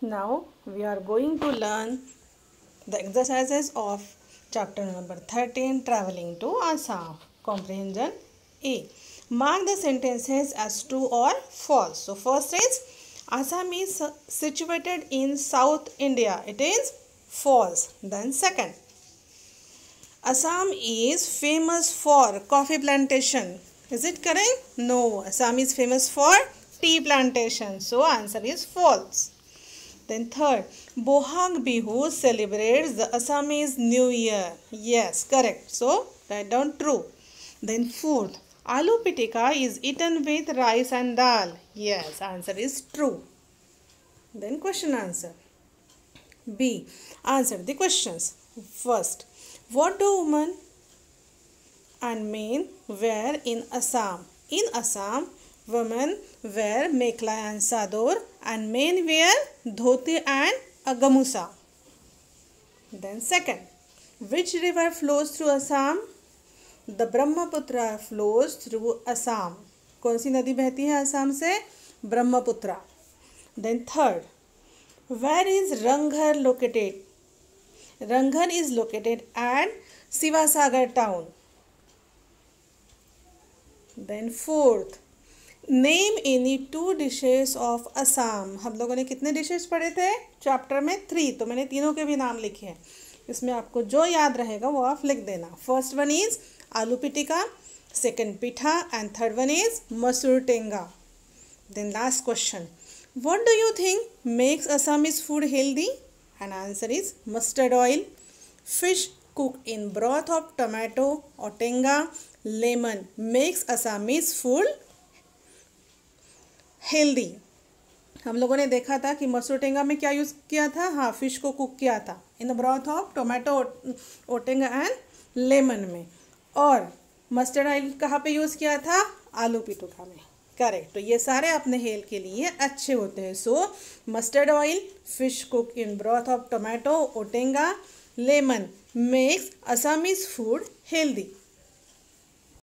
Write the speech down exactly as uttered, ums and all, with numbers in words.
Now we are going to learn the exercises of chapter number thirteen, traveling to Assam. Comprehension A. Mark the sentences as true or false. So first is Assam is situated in South India. It is false. Then second, Assam is famous for coffee plantation. Is it correct? No. Assam is famous for tea plantation. So answer is false. Then third, Bohag Bihu celebrates the Assamese New Year. Yes, correct. So write down true. Then fourth, Aloo pitika is eaten with rice and dal. Yes, answer is true. Then question answer. B. Answer the questions. First, what do women and men wear in Assam? In Assam, women wear mekla and sador and men wear dhoti and a gamusa. Then second, which river flows through Assam? The Brahmaputra flows through Assam. कौन सी नदी बहती है असम से? Brahmaputra. Then third, where is Ranghar located? Ranghar is located at Sivasagar town. Then fourth, name any two dishes of Assam. हम लोगों ने कितने dishes पढ़े थे चैप्टर में? थ्री. तो मैंने तीनों के भी नाम लिखे हैं. इसमें आपको जो याद रहेगा वो आप लिख देना. First one is aloo pitika, second pitha and third one is masoor tenga. Then last question, what do you think makes Assamese food healthy? And answer is mustard oil, fish cooked in broth of tomato or tenga, lemon makes Assamese food healthy. हम लोगों ने देखा था कि मसूर टेंगा में क्या use किया था? हाँ, फिश को कुक किया था in the broth of tomato outenga and lemon में. और मस्टर्ड ऑयल कहाँ पे यूज़ किया था? आलू पिटूका में. करेक्ट. तो ये सारे अपने हेल्थ के लिए अच्छे होते हैं. So mustard oil, fish cook in broth of tomato outenga, lemon makes Assamese food healthy.